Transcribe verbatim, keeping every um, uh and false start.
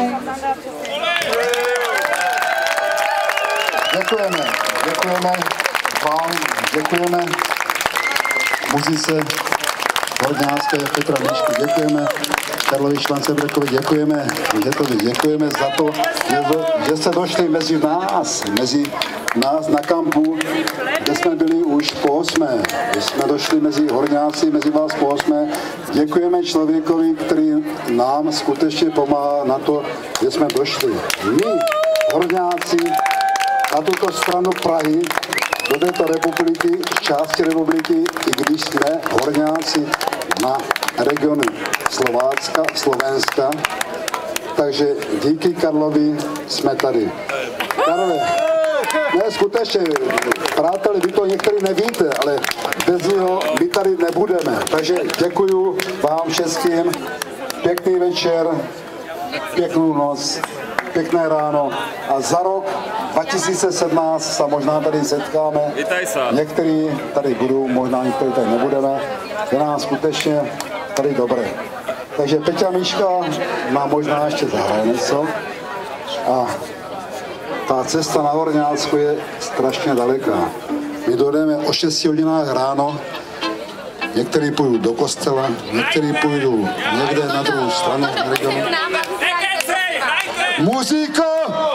Děkujeme, děkujeme vám, děkujeme muzice Horňácké Petra Mišku, děkujeme Karlovi Švancebrekovi, děkujeme Dětovi, děkujeme za to, že, že jste došli mezi nás, mezi nás na kampu, kde jsme byli už po osmé. Jsme došli mezi horňáci, mezi vás po osmé. Děkujeme člověkovi, který nám skutečně pomáhá na to, že jsme došli. My, horňáci, na tuto stranu Prahy, do této republiky, části republiky, i když jsme horňáci na regionu Slovácka, Slovenska. Takže díky Karlovi jsme tady. Karle, ne, skutečně, přáteli, vy to některý nevíte, ale bez něho my tady nebudeme. Takže děkuju vám všem, pěkný večer, pěknou noc, pěkné ráno a za rok dva tisíce sedmnáct se možná tady setkáme. Někteří tady budou, možná někteří tady nebudeme. Je nám skutečně tady dobré. Takže Peťa Miška má možná ještě zahraje něco. A ta cesta na Horňácku je strašně daleká. My dojdeme o šesti hodinách ráno, někteří půjdou do kostela, někteří půjdou někde na druhou stranu regionu. Muzika!